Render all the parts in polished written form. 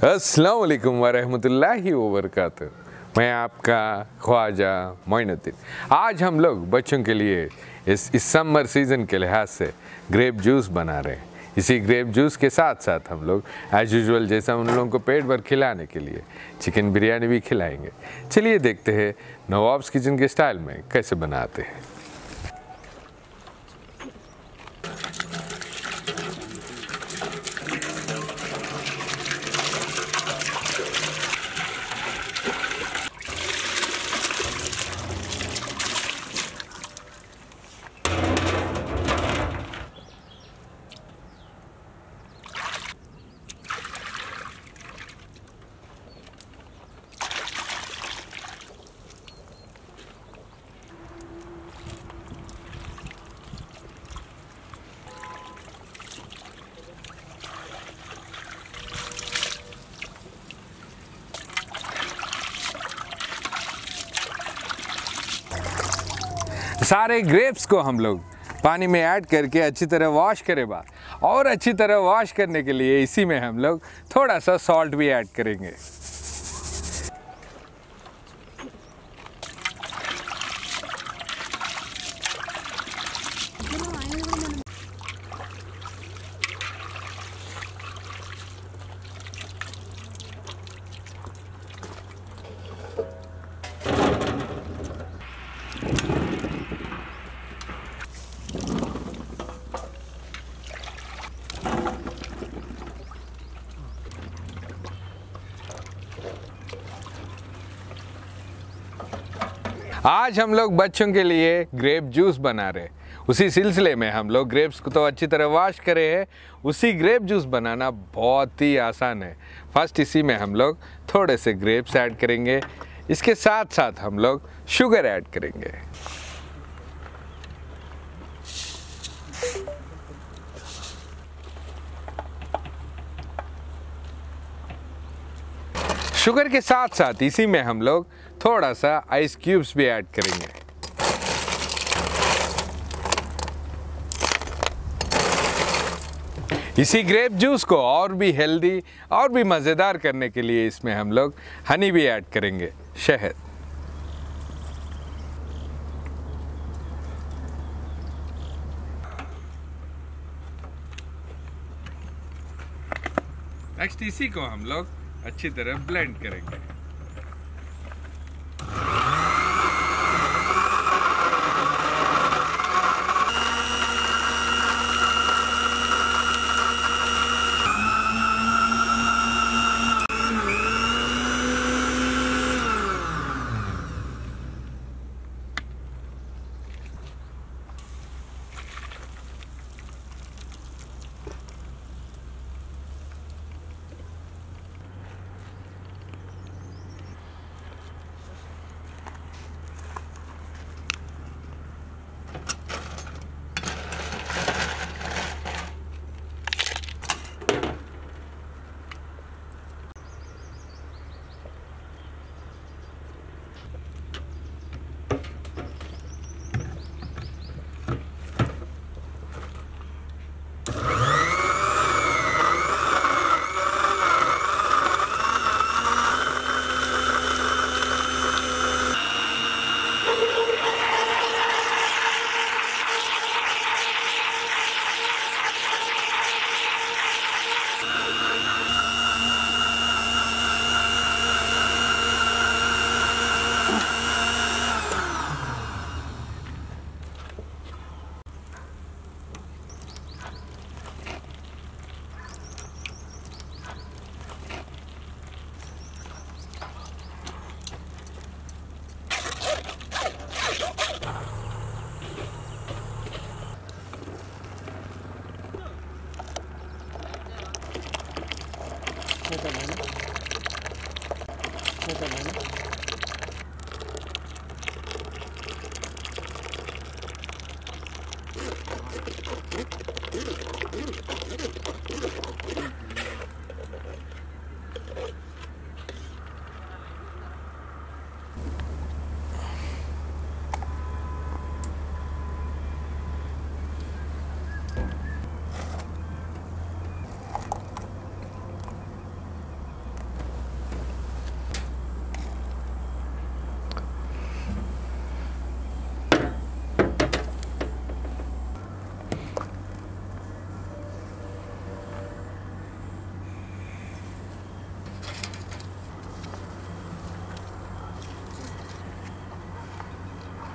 अस्सलाम वालेकुम वरहमतुल्लाहि वबरकातुहू। मैं आपका ख्वाजा मोइनुद्दीन। आज हम लोग बच्चों के लिए इस समर सीज़न के लिहाज से ग्रेप जूस बना रहे हैं। इसी ग्रेप जूस के साथ साथ हम लोग एज़ यूजुअल जैसा उन लोगों को पेट भर खिलाने के लिए चिकन बिरयानी भी खिलाएंगे। चलिए देखते हैं नवाब्स किचन के स्टाइल में कैसे बनाते हैं। सारे ग्रेप्स को हम लोग पानी में ऐड करके अच्छी तरह वॉश करें बाद, और अच्छी तरह वॉश करने के लिए इसी में हम लोग थोड़ा सा सॉल्ट भी ऐड करेंगे। आज हम लोग बच्चों के लिए ग्रेप जूस बना रहे हैं। उसी सिलसिले में हम लोग ग्रेप्स को तो अच्छी तरह वॉश करे हैं। उसी ग्रेप जूस बनाना बहुत ही आसान है। फर्स्ट इसी में हम लोग थोड़े से ग्रेप्स ऐड करेंगे। इसके साथ साथ हम लोग शुगर ऐड करेंगे। शुगर के साथ साथ इसी में हम लोग थोड़ा सा आइस क्यूब्स भी ऐड करेंगे। इसी ग्रेप जूस को और भी हेल्दी और भी मज़ेदार करने के लिए इसमें हम लोग हनी भी ऐड करेंगे, शहद। नेक्स्ट इसी को हम लोग अच्छी तरह ब्लेंड करेंगे।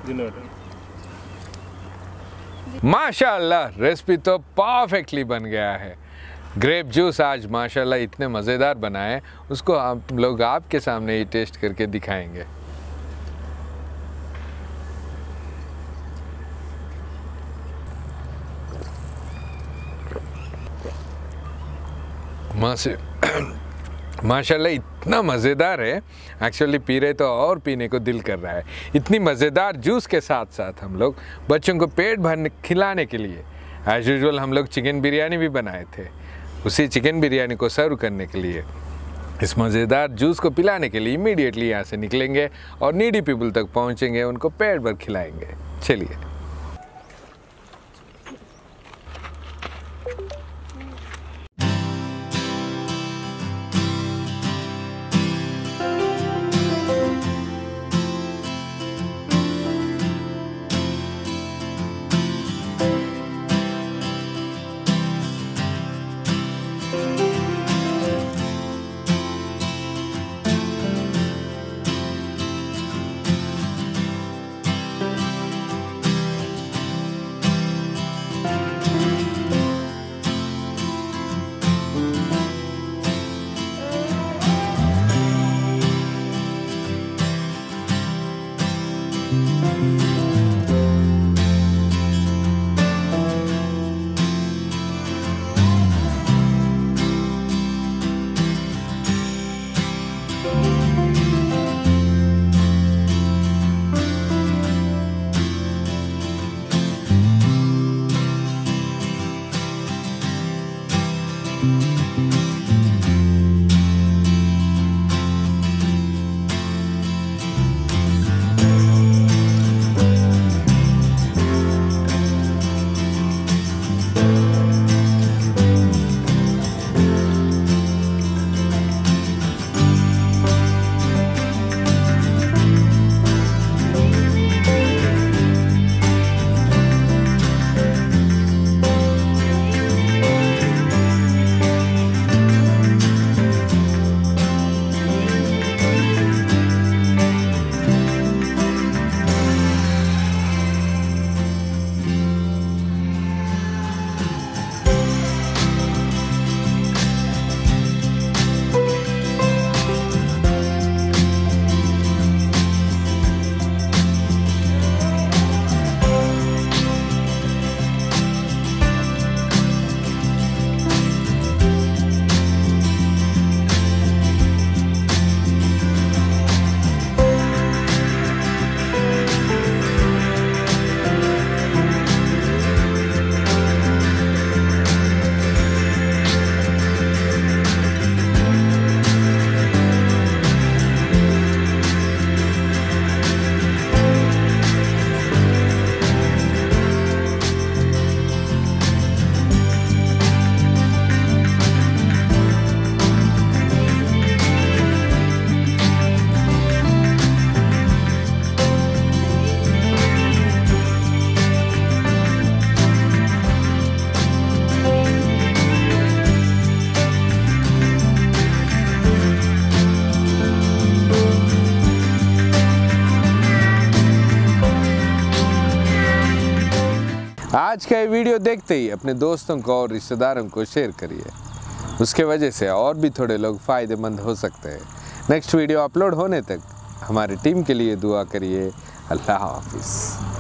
माशाल्लाह रेसिपी तो परफेक्टली बन गया है। ग्रेप जूस आज माशाल्लाह इतने मज़ेदार बना है, उसको आप लोग आपके सामने ही टेस्ट करके दिखाएंगे। माशाल्लाह इतना मज़ेदार है, एक्चुअली पी रहे तो और पीने को दिल कर रहा है। इतनी मज़ेदार जूस के साथ साथ हम लोग बच्चों को पेट भरने खिलाने के लिए एज यूजुअल हम लोग चिकन बिरयानी भी बनाए थे। उसी चिकन बिरयानी को सर्व करने के लिए, इस मज़ेदार जूस को पिलाने के लिए इमीडिएटली यहाँ से निकलेंगे और नीडी पीपल तक पहुँचेंगे, उनको पेट भर खिलाएंगे। चलिए। आज का ये वीडियो देखते ही अपने दोस्तों को और रिश्तेदारों को शेयर करिए, उसके वजह से और भी थोड़े लोग फ़ायदेमंद हो सकते हैं। नेक्स्ट वीडियो अपलोड होने तक हमारी टीम के लिए दुआ करिए। अल्लाह हाफिज़।